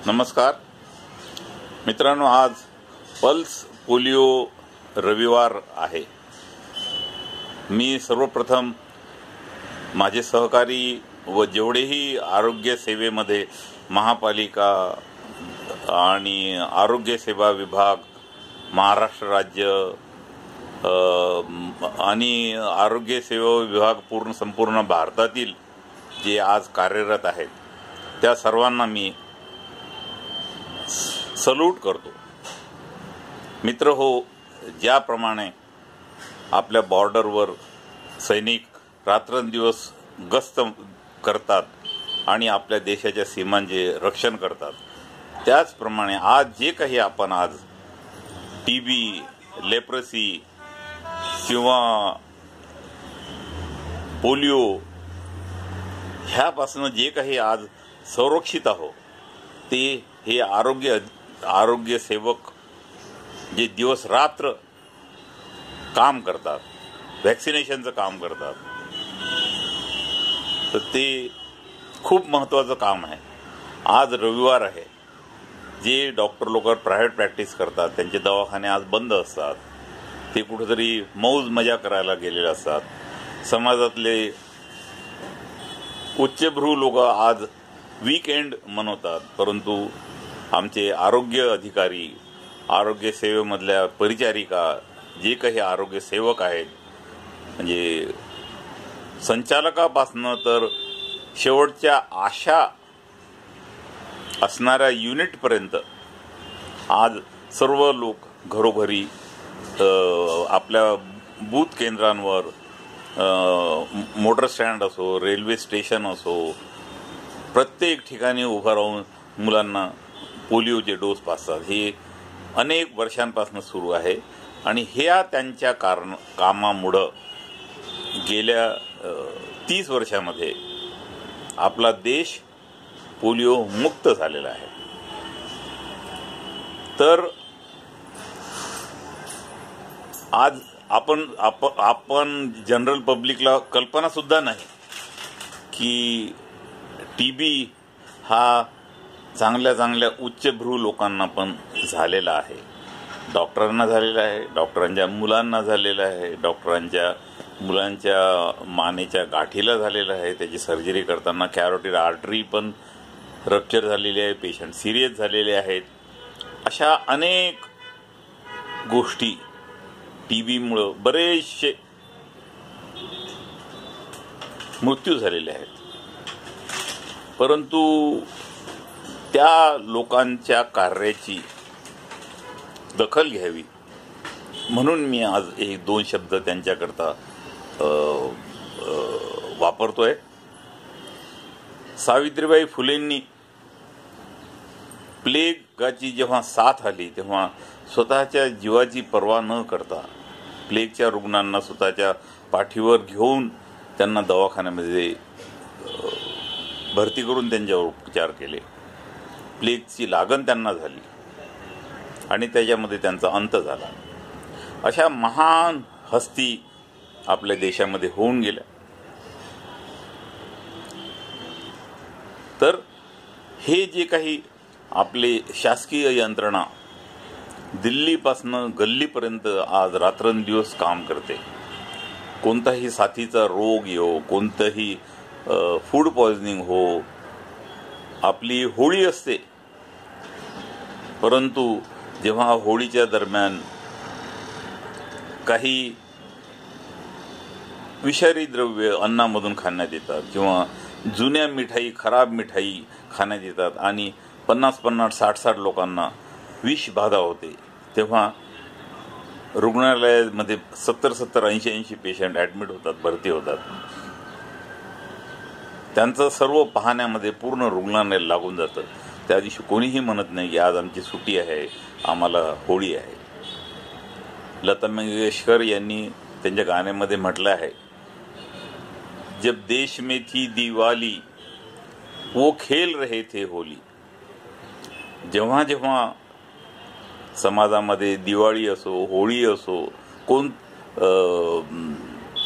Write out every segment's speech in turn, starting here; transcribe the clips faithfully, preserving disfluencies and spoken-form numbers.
नमस्कार मित्रांनो, आज पल्स पोलिओ रविवार आहे। मी सर्वप्रथम माझे सहकारी व जेवढेही आरोग्य सेवेमध्ये महापालिका आणि आरोग्य सेवा विभाग, महाराष्ट्र राज्य आणि आरोग्य सेवा विभाग पूर्ण संपूर्ण भारतातील जे आज कार्यरत आहेत त्या सर्वांना मी सल्यूट करतो। मित्र हो, ज्याप्रमाणे आपल्या बॉर्डरवर सैनिक रात्रंदिवस गस्त करतात आणि आपल्या देशाच्या सीमांचे रक्षण करतात, त्याचप्रमाणे आज जे काही आपण आज टीबी, लेप्रसी किंवा पोलिओ ह्यापासून जे काही आज संरक्षित आहोत ते हे आरोग्य आरोग्य सेवक जे दिवस रात्र काम करतात, व्हॅक्सिनेशनचं काम करतात, तर ते खूप महत्त्वाचं काम आहे। आज रविवार आहे। जे डॉक्टर लोक प्रायव्हेट प्रॅक्टिस करतात त्यांचे दवाखाने आज बंद असतात, ते कुठेतरी मौज मजा करायला गेलेले असतात। समाजातले उच्चभ्रू लोक आज वीकेंड मनवतात, परंतु आमचे आरोग्य अधिकारी, आरोग्य सेवेमधल्या परिचारिका, जे काही आरोग्य सेवक आहेत, म्हणजे संचालकापासनं तर शेवटच्या आशा असणाऱ्या युनिटपर्यंत आज सर्व लोक घरोघरी आपल्या बूथ केंद्रांवर, मोटर स्टँड असो, रेल्वे स्टेशन असो, प्रत्येक ठिकाणी उभं राहून मुलांना पोलिओचे डोस पाजतात। हे अनेक वर्षांपासून सुरू आहे आणि ह्या त्यांच्या कारण कामामुळं गेल्या तीस वर्षामध्ये आपला देश पोलिओ मुक्त झालेला आहे। तर आज आपण आपण आपण जनरल पब्लिकला कल्पना सुद्धा नाही की टीबी हा चांगल्या चांगल्या उच्चभ्रू लोकांना पण झालेला आहे, डॉक्टरांना झालेला आहे, डॉक्टरांच्या मुलांना झालेला आहे, डॉक्टरांच्या मुलांच्या मानेच्या गाठीला झालेला आहे, त्याची सर्जरी करताना कॅरोटिड आर्टरी पण रप्चर झालेली आहे, पेशंट सिरियस झालेले आहेत। अशा अनेक गोष्टी टीबीमुळं बरेचसे मृत्यू झालेले आहेत, परंतु त्या लोकांच्या कार्याची दखल घ्यावी म्हणून मी आज एक दोन शब्द त्यांच्याकरता वापरतोय। सावित्रीबाई फुलेंनी प्लेगाची जेव्हा साथ आली तेव्हा स्वतःच्या जीवाची पर्वा न करता प्लेगच्या रुग्णांना स्वतःच्या पाठीवर घेऊन त्यांना दवाखान्यामध्ये भरती करून त्यांच्यावर उपचार केले। प्लेगची लागण त्यांना झाली आणि त्याच्यामध्ये त्यांचा अंत झाला। अशा महान हस्ती आपल्या देशामध्ये होऊन गेल्या। तर हे जे काही आपले शासकीय यंत्रणा दिल्लीपासनं गल्लीपर्यंत आज रात्रंदिवस काम करते, कोणताही साथीचा रोग येवो, कोणतंही फूड पॉयझनिंग हो, आपली होळी असते, परंतु जेव्हा होळीच्या दरम्यान काही विषारी द्रव्य अन्नामधून खाण्यात येतात किंवा जुन्या मिठाई, खराब मिठाई खाण्यात येतात आणि पन्नास पन्नास साठ साठ लोकांना विष बाधा होते, तेव्हा रुग्णालयामध्ये सत्तर सत्तर ऐंशी ऐंशी पेशंट ॲडमिट होतात, भरती होतात। त्यांचं सर्व पाहण्यामध्ये पूर्ण रुग्णालय लागून जातं। त्या दिवशी कोणीही म्हणत नाही की आज आमची सुट्टी आहे, आम्हाला होळी आहे। लता मंगेशकर यांनी त्यांच्या गाण्यामध्ये म्हटलं आहे, जब देश में थी दिवाली वो खेल रहे थे होली। जेव्हा जेव्हा समाजामध्ये दिवाळी असो, होळी असो, कोण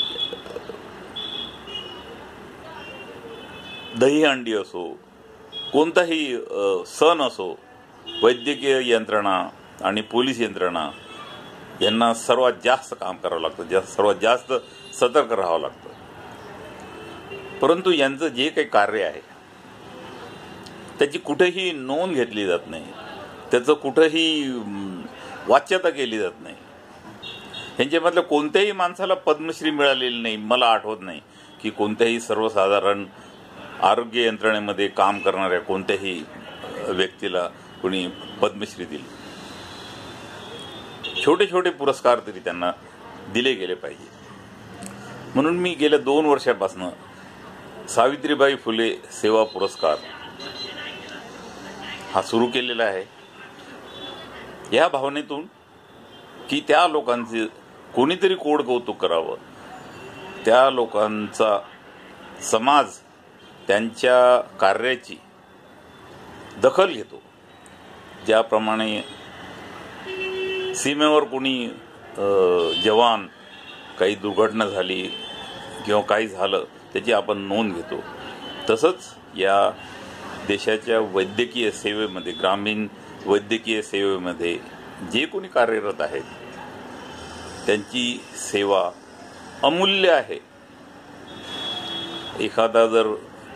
दहीहंडी असो, कोणताही सण असो, वैद्यकीय यंत्रणा आणि पोलीस यंत्रणा यांना सर्वात जास्त काम करावं लागतं, जा सर्वात जास्त सतर्क राहावं लागतं. परंतु यांचं जे काही कार्य आहे त्याची कुठेही नोंद घेतली जात नाही, त्याचं कुठेही वाच्यता केली जात नाही. ह्यांच्यामधल्या कोणत्याही माणसाला पद्मश्री मिळालेली नाही. मला आठवत नाही की कोणत्याही सर्वसाधारण आरोग्य यंत्रणेमध्ये काम करणाऱ्या कोणत्याही व्यक्तीला कोणी पद्मश्री दिली. छोटे छोटे पुरस्कार तरी त्यांना दिले गेले पाहिजे. म्हणून मी गेल्या दोन वर्षापासून सावित्रीबाई फुले सेवा पुरस्कार हा सुरू केलेला आहे, या भावनेतून की त्या लोकांचे कोणीतरी कोड कौतुक करावं, त्या लोकांचा समाज त्यांच्या कार्याची दखल घेतो. ज्याप्रमाणे सीमेवर कोणी जवान काही दुर्घटना झाली किंवा काही झालं त्याची आपण नोंद घेतो, तसंच या देशाच्या वैद्यकीय सेवेमध्ये, ग्रामीण वैद्यकीय सेवेमध्ये जे कोणी कार्यरत आहेत त्यांची सेवा अमूल्य आहे. एखादा जर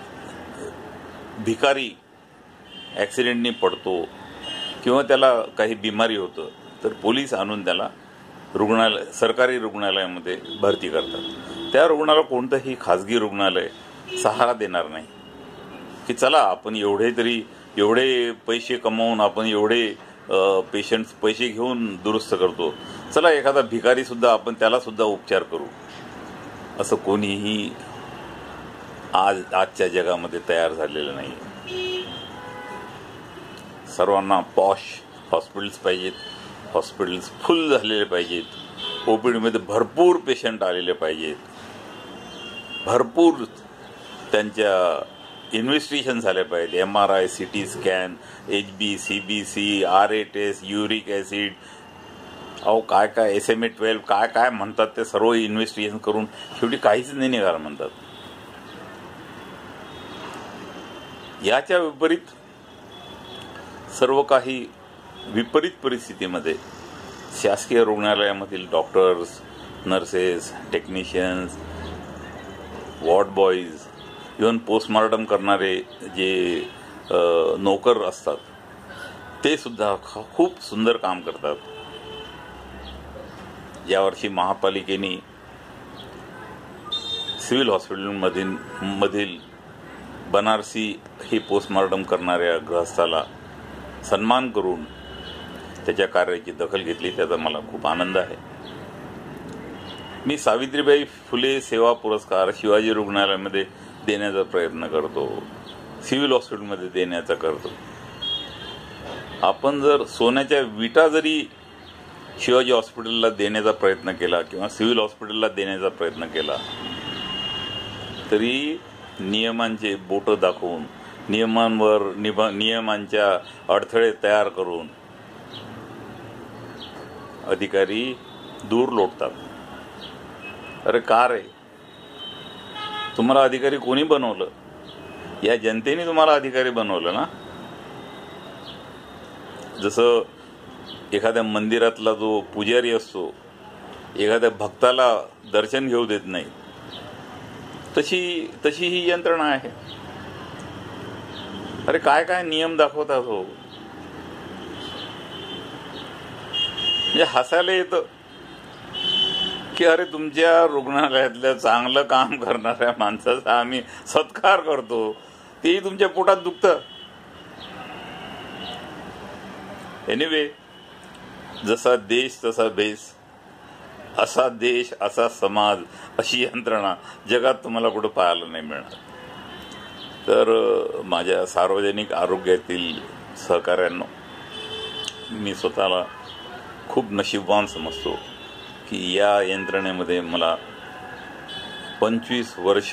भिकारी ॲक्सिडेंटनी पडतो किंवा त्याला काही बिमारी होतं तर पोलीस आणून त्याला रुग्णालय सरकारी रुग्णालयामध्ये भरती करतात. त्या रुग्णाला कोणतंही खाजगी रुग्णालय सहारा देणार नाही की चला आपण एवढे तरी एवढे पैसे कमावून आपण एवढे पेशंट्स पैसे घेऊन दुरुस्त करतो, चला एखादा भिकारी सुद्धा आपण त्याला सुद्धा उपचार करू, असं कोणीही आज आजच्या जगामध्ये तयार झालेलं नाही. सर्वांना पॉश हॉस्पिटल्स पाहिजेत, हॉस्पिटल्स फुल झालेले पाहिजेत, ओपीडीमध्ये भरपूर पेशंट आलेले पाहिजेत, भरपूर त्यांच्या इन्व्हेस्टिगेशन झाले पाहिजे. M R I, C T scan, H B, C B C, R A test, uric acid, अहो काय काय एस एम ए ट्वेल्व काय काय म्हणतात ते सर्व इन्व्हेस्टिगेशन करून शेवटी काहीच नाही निघालं म्हणतात. याच्या विपरीत सर्व काही विपरीत परिस्थितीमध्ये शासकीय रुग्णालयामधील doctors, nurses, technicians, ward boys, even postmortem करणारे जे नोकर असतात ते सुद्धा खूप सुंदर काम करतात. यावर्षी महापालिकेने सिव्हिल हॉस्पिटलमधील मधील बनारसी हे पोस्टमॉर्टम करणाऱ्या गृहस्थाला सन्मान करून त्याच्या कार्याची दखल घेतली, त्याचा मला खूप आनंद आहे. मी सावित्रीबाई फुले सेवा पुरस्कार शिवाजी रुग्णालयामध्ये देण्याचा प्रयत्न करतो, सिव्हिल हॉस्पिटलमध्ये देण्याचा करतो. आपण जर सोन्याच्या विटा जरी शिवाजी हॉस्पिटलला देण्याचा प्रयत्न केला किंवा सिव्हिल हॉस्पिटलला देण्याचा प्रयत्न केला तरी नियमांचे बोटं दाखवून, नियमांवर निभा नियमांच्या अडथळे तयार करून अधिकारी दूर लोटतात. अरे का रे, तुम्हाला अधिकारी कोणी बनवलं? या जनतेने तुम्हाला अधिकारी बनवलं ना. जसं एखाद्या मंदिरातला जो पुजारी असतो एखाद्या भक्ताला दर्शन घेऊ देत नाही, तशी तशी ही यंत्रणा आहे. अरे काय काय नियम दाखवतात हो, म्हणजे हसायला येतं की अरे तुमच्या रुग्णालयातल्या चांगलं काम करणाऱ्या माणसाचा आम्ही सत्कार करतो, तेही तुमच्या पोटात दुखतं. एनिवे, जसा देश तसा भेस, असा देश असा समाज, अशी यंत्रणा जगात तुम्हाला कुठं पाहायला नाही मिळणार. तर माझ्या सार्वजनिक आरोग्यातील सहकाऱ्यांनो, मी स्वतःला खूप नशीबवान समजतो की या यंत्रणेमध्ये मला पंचवीस वर्ष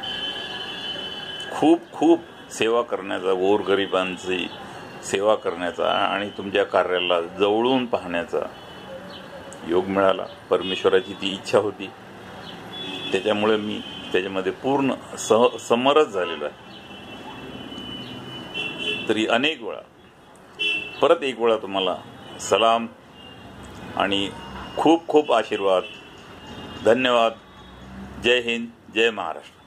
खूप खूप सेवा करण्याचा, गोरगरिबांची सेवा करण्याचा आणि तुमच्या कार्याला जवळून पाहण्याचा योग मिळाला. परमेश्वराची ती इच्छा होती, त्याच्यामुळे मी त्याच्यामध्ये पूर्ण सह समरस झालेलो आहे. तरी अनेक वेळा परत एक वेळा तुम्हाला सलाम आणि खूप खूप आशीर्वाद. धन्यवाद. जय हिंद, जय महाराष्ट्र.